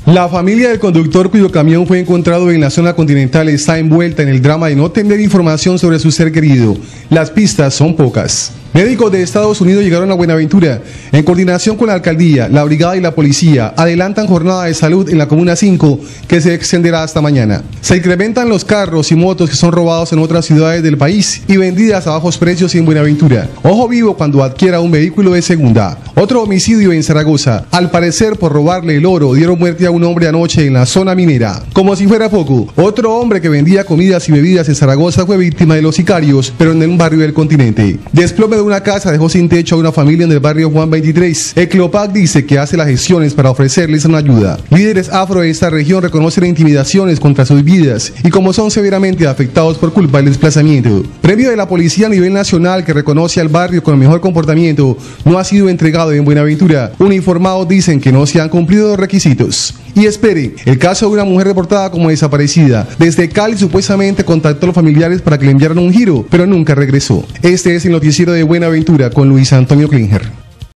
La familia del conductor cuyo camión fue encontrado en la zona continental está envuelta en el drama de no tener información sobre su ser querido. Las pistas son pocas. Médicos de Estados Unidos llegaron a Buenaventura. En coordinación con la alcaldía, la brigada y la policía, adelantan jornada de salud en la Comuna 5 que se extenderá hasta mañana. Se incrementan los carros y motos que son robados en otras ciudades del país y vendidas a bajos precios en Buenaventura. Ojo vivo cuando adquiera un vehículo de segunda. Otro homicidio en Zaragoza. Al parecer, por robarle el oro, dieron muerte a un hombre anoche en la zona minera. Como si fuera poco, otro hombre que vendía comidas y bebidas en Zaragoza fue víctima de los sicarios, pero en un barrio del continente. Desplome de una casa dejó sin techo a una familia en el barrio Juan 23. Eclopac dice que hace las gestiones para ofrecerles una ayuda. Líderes afro de esta región reconocen intimidaciones contra sus vidas y como son severamente afectados por culpa del desplazamiento. Premio de la policía a nivel nacional que reconoce al barrio con el mejor comportamiento no ha sido entregado en Buenaventura. Uniformados dicen que no se han cumplido los requisitos. Y espere, el caso de una mujer reportada como desaparecida. Desde Cali supuestamente contactó a los familiares para que le enviaran un giro, pero nunca regresó. Este es el noticiero de Buenaventura con Luis Antonio Klinger.